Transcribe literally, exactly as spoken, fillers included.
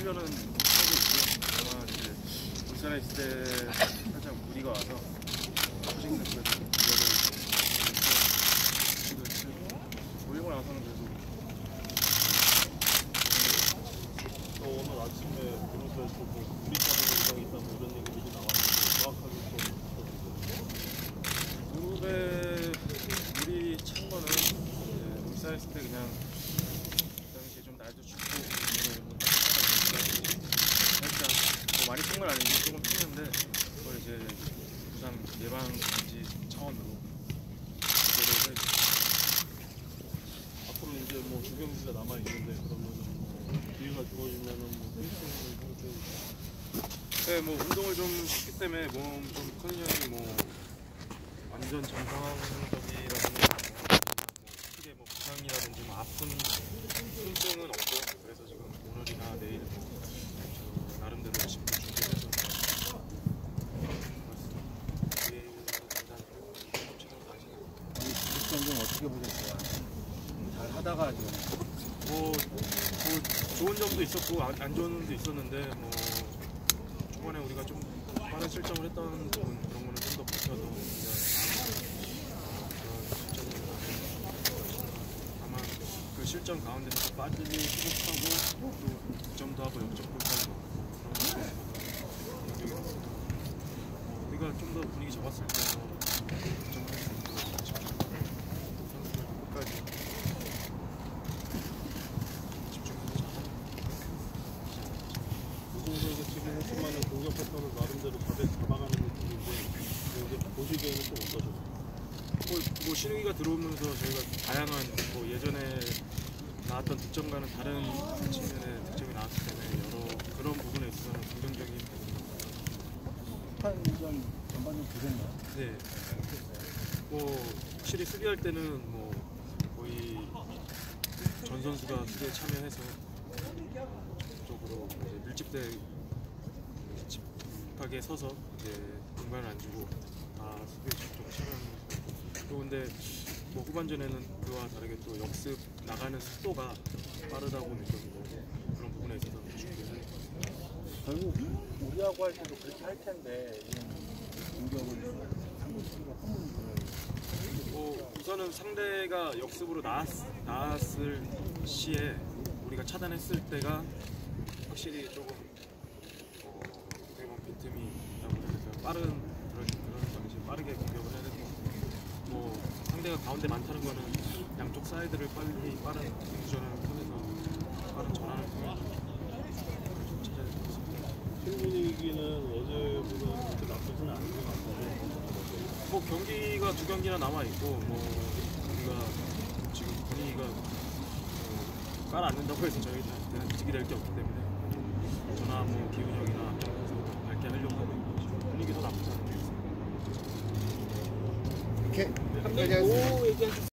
훈련은 하고 있고요. 아마 이제 울산에 있을 때 살짝 무리가 와서 포징 냈어요. 이거를 올리고 나서는 그래도 어, 오늘 아침에 그룹에서 뭐 우리 차례 이상 있다 뭐 이런 얘기들이 나왔는데 정확하게 좀 그룹에 물이 찬 거는 이제 울산에 있을 때 그냥 그 당시에 좀 날도 춥고 살짝 뭐 많이 찬 건 아니고 조금 탔는데 그걸 이제 부상 예방 방지 차원으로 제대로 해. 앞으로 이제 뭐 두 경기가 남아 있는데 그러면은 뭐 기회가 주어지면은 뭐 펜싱을 네, 뭐 운동을 좀 했기 때문에 몸 좀 컨디션이 뭐 완전 정상적이라든지 뭐 크게 뭐 부상이라든지 뭐 아픈 통증은 없고 그래서 지금 오늘이나 내일 저 나름대로 열심히 준비를 해서 좀 어떻게 보셨어요? 잘 하다가 좀 뭐, 뭐 좋은 점도 있었고 안, 안 좋은 점도 있었는데 뭐 초반에 우리가 좀 빠른 실점을 했던 부분 그런 거는 좀 더 버텨서 우리가 그런 실점을 아마 그 실점 가운데서 빠지기 수급하고 또 득점도 하고 역전골까지 넣고 그런 거 우리가 좀 더 분위기 잡았을 때 득점을 할 수 있고 선수들 끝까지 우승선수 지금 했지만은 공격 패턴을 나름대로 다들 잡아가는 느낌인데 이제 보시기에는 좀 어떠셨어요? 뭐, 뭐 신우기가 들어오면서 저희가 다양한 뭐 예전에 나왔던 득점과는 다른 측면의 득점이 나왔기 때문에 여러 그런 부분에 있어서는 긍정적인 부분입니다. 판전 전반전 보셨나요? 네. 뭐 확실히 수비할 때는 뭐 거의 전 선수가 수비에 참여해서 적극적으로 이제 밀집대 집하게 서서 이제 공간을 안 주고 다 수비에 적극적으로 참여하는. 또 근데 뭐 후반전에는 그와 다르게 또 역습 나가는 속도가 빠르다고 느껴지고 그런 부분에 있어서 준비를 결국 우리하고 할 때도 그렇게 할 텐데 공격을 한국 팀과 한국 뭐 우선은 상대가 역습으로 나왔, 나왔을 시에 우리가 차단했을 때가 확실히 조금 어, 어떻게 보면 빈틈이 있다고 해야 될까요? 빠른 그런 그런 방식 빠르게 공격을 해야 되고 뭐 상대가 가운데 많다는 거는 양쪽 사이드를 빨리 빠른 공전을 통해서 빠른 전환을 통해서 좀 찾아야 될 것 같습니다. 팀 분위기는 어제보다 그렇게 나쁘지는 않은 것 같은데 뭐 경기가 두 경기나 남아 있고 뭐 우리가 지금 분위기가 뭐 깔아앉는다고 해서 저희한테는 이득이 될 게 없기 때문에 저나 뭐 기훈 형이나 안정 선수 밝게 하려고 하고 있고 분위기도 나쁘지 않은 것 같습니다. 이렇게 오 얘기하셨어요.